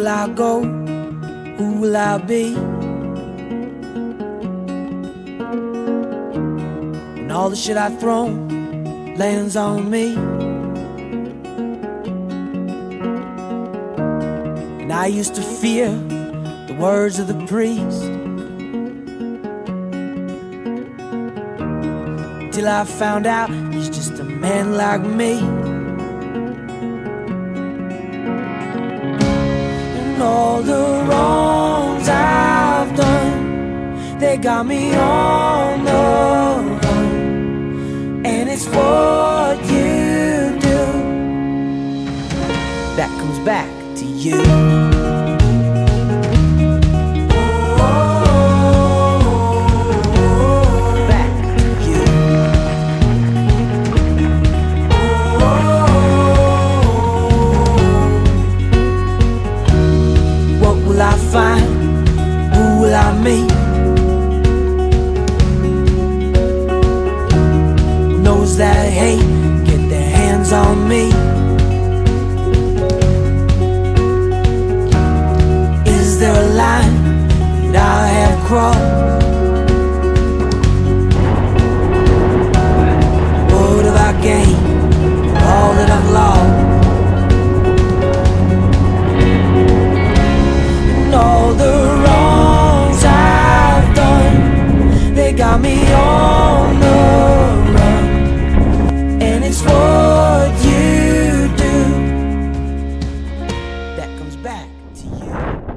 will I go? Who will I be? When all the shit I've thrown lands on me, and I used to fear the words of the priest, till I found out he's just a man like me. And all the wrongs I've done, they got me on the run. And it's what you do that comes back to you. Who will I meet? Knows that hate get their hands on me. Is there a line that I have crossed? What have I gained for all that I've lost? All the wrongs I've done, they got me on the run. And it's what you do that comes back to you.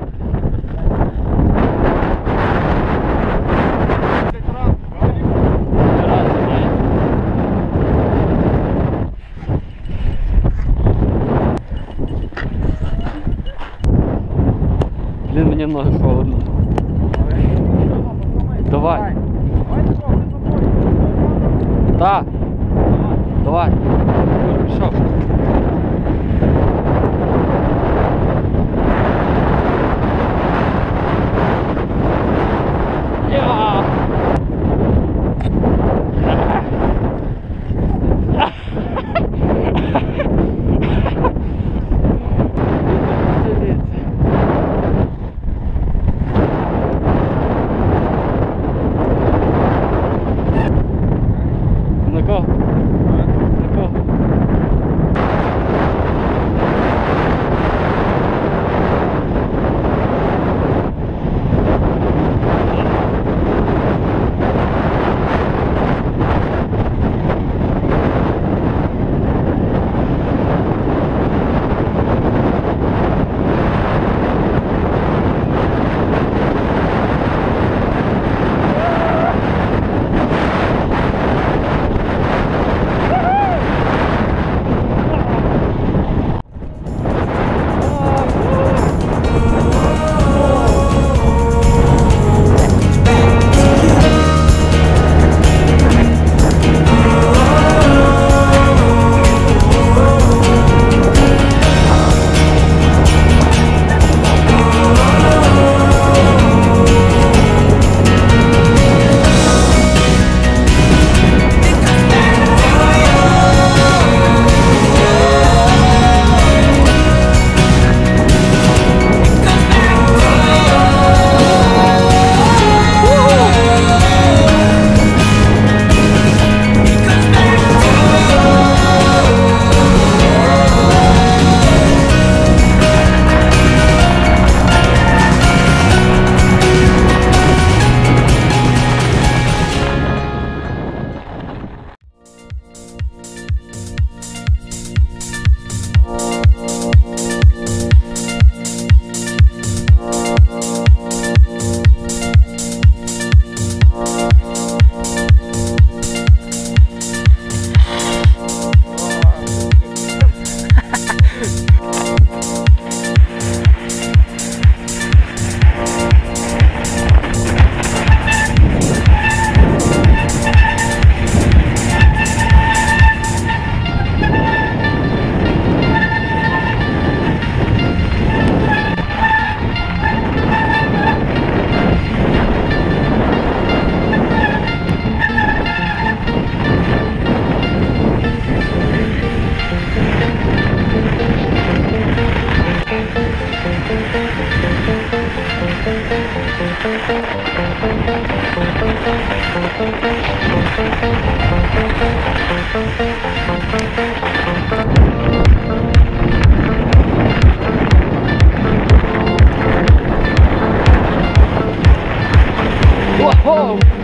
Блин, мне немного холодно. Давай. Да. Давай. Пошел. Whoa!